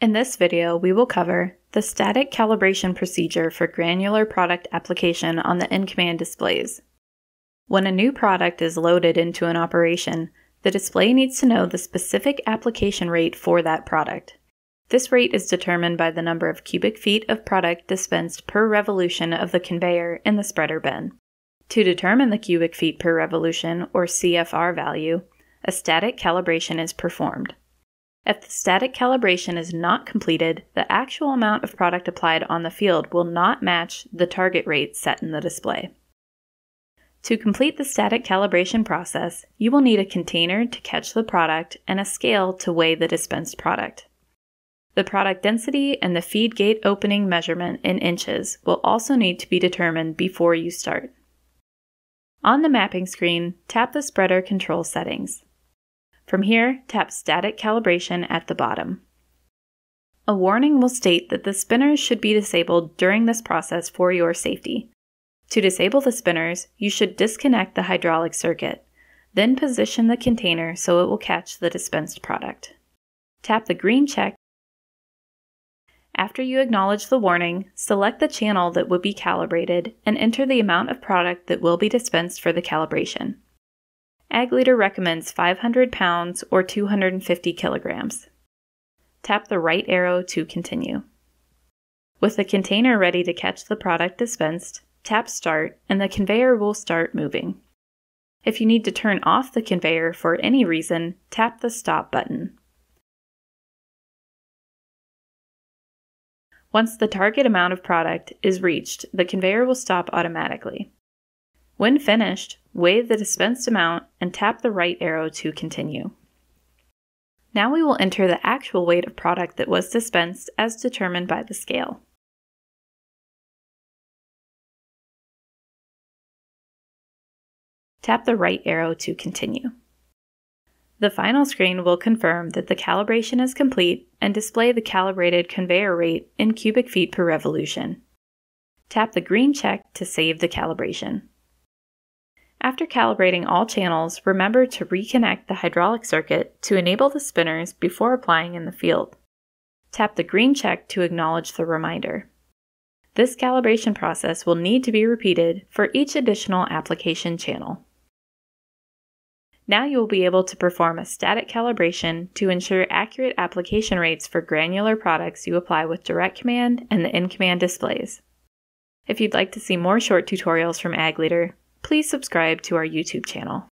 In this video, we will cover the static calibration procedure for granular product application on the InCommand displays. When a new product is loaded into an operation, the display needs to know the specific application rate for that product. This rate is determined by the number of cubic feet of product dispensed per revolution of the conveyor in the spreader bin. To determine the cubic feet per revolution, or CFR value, a static calibration is performed. If the static calibration is not completed, the actual amount of product applied on the field will not match the target rate set in the display. To complete the static calibration process, you will need a container to catch the product and a scale to weigh the dispensed product. The product density and the feed gate opening measurement in inches will also need to be determined before you start. On the mapping screen, tap the spreader control settings. From here, tap Static Calibration at the bottom. A warning will state that the spinners should be disabled during this process for your safety. To disable the spinners, you should disconnect the hydraulic circuit, then position the container so it will catch the dispensed product. Tap the green check. After you acknowledge the warning, select the channel that would be calibrated and enter the amount of product that will be dispensed for the calibration. Ag Leader recommends 500 pounds or 250 kilograms. Tap the right arrow to continue. With the container ready to catch the product dispensed, tap Start and the conveyor will start moving. If you need to turn off the conveyor for any reason, tap the Stop button. Once the target amount of product is reached, the conveyor will stop automatically. When finished, weigh the dispensed amount and tap the right arrow to continue. Now we will enter the actual weight of product that was dispensed as determined by the scale. Tap the right arrow to continue. The final screen will confirm that the calibration is complete and display the calibrated conveyor rate in cubic feet per revolution. Tap the green check to save the calibration. After calibrating all channels, remember to reconnect the hydraulic circuit to enable the spinners before applying in the field. Tap the green check to acknowledge the reminder. This calibration process will need to be repeated for each additional application channel. Now you will be able to perform a static calibration to ensure accurate application rates for granular products you apply with DirectCommand and the InCommand displays. If you'd like to see more short tutorials from Ag Leader, please subscribe to our YouTube channel.